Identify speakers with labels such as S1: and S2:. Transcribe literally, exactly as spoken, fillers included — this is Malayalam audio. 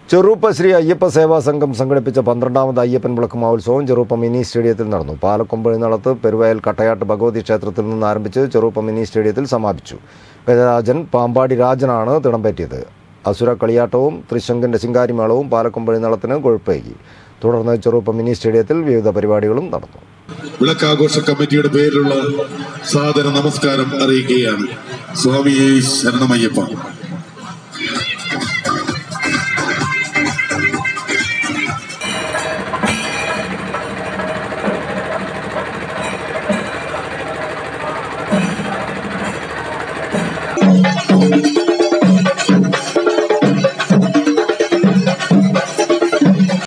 S1: ചെറുപ്പ ശ്രീ അയ്യപ്പ സേവാ സംഘം സംഘടിപ്പിച്ച പന്ത്രണ്ടാമത് അയ്യപ്പൻ വിളക്ക് മഹോത്സവം ചെറുപ്പ മിനി സ്റ്റേഡിയത്തിൽ നടന്നു. പാലക്കൊമ്പഴുന്നളത്ത് പെരുവയൽ കട്ടയാട്ട് ഭഗവതി ക്ഷേത്രത്തിൽ നിന്ന് ആരംഭിച്ച് ചെറുപ്പ മിനി സ്റ്റേഡിയത്തിൽ സമാപിച്ചു. ഗജരാജൻ പാമ്പാടി രാജനാണ് തിടമ്പേറ്റിയത്. അസുര കളിയാട്ടവും തൃശങ്കിന്റെ ശിങ്കാരിമേളവും പാലക്കൊമ്പഴുന്നളത്തിന് കൊഴുപ്പേകി. തുടർന്ന് ചെറുപ്പ മിനി സ്റ്റേഡിയത്തിൽ വിവിധ പരിപാടികളും നടന്നു.
S2: വിളക്കാഘോഷ കമ്മിറ്റിയുടെ പേരിലുള്ള സാദര നമസ്കാരം അറിയിക്കുകയാണ്. സ്വാമിയേ ശരണമയ്യപ്പ.